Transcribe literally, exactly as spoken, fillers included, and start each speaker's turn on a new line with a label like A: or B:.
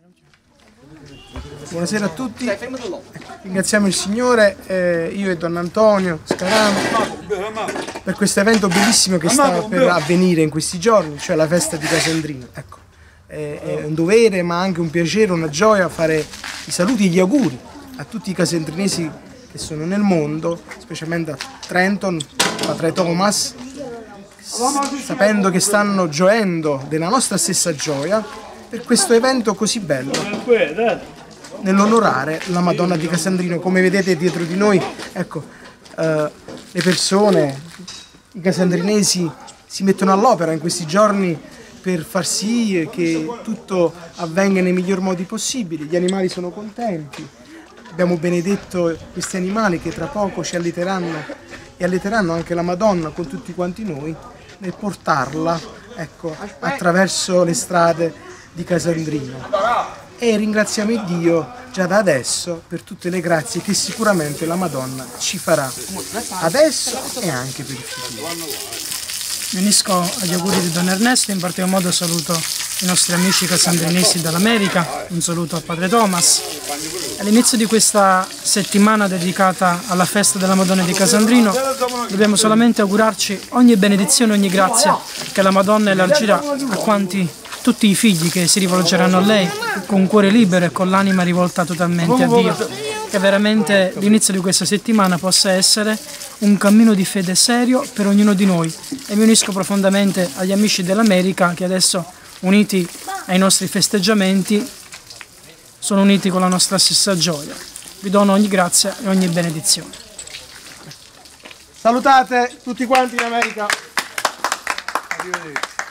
A: Buonasera a tutti, ringraziamo il Signore, eh, io e Don Antonio Scarano, per questo evento bellissimo che sta per avvenire in questi giorni, cioè la festa di Casandrino. Ecco, è, è un dovere ma anche un piacere, una gioia fare i saluti e gli auguri a tutti i casandrinesi che sono nel mondo, specialmente a Trenton, Padre Thomas, sapendo che stanno gioendo della nostra stessa gioia per questo evento così bello, nell'onorare la Madonna di Casandrino. Come vedete dietro di noi, ecco, eh, le persone, i casandrinesi si mettono all'opera in questi giorni per far sì che tutto avvenga nei miglior modi possibili. Gli animali sono contenti, abbiamo benedetto questi animali che tra poco ci allieteranno e allieteranno anche la Madonna con tutti quanti noi nel portarla, ecco, attraverso le strade di Casandrino. E ringraziamo Dio già da adesso per tutte le grazie che sicuramente la Madonna ci farà adesso e anche per il futuro.
B: Mi unisco agli auguri di Don Ernesto, in particolar modo saluto i nostri amici casandrinesi dall'America, un saluto a Padre Thomas. All'inizio di questa settimana dedicata alla festa della Madonna di Casandrino dobbiamo solamente augurarci ogni benedizione, ogni grazia che la Madonna elargirà a quanti, tutti i figli che si rivolgeranno a lei con un cuore libero e con l'anima rivolta totalmente a Dio. Che veramente l'inizio di questa settimana possa essere un cammino di fede serio per ognuno di noi, e mi unisco profondamente agli amici dell'America che adesso, uniti ai nostri festeggiamenti, sono uniti con la nostra stessa gioia. Vi dono ogni grazia e ogni benedizione.
A: Salutate tutti quanti in America. Arrivederci.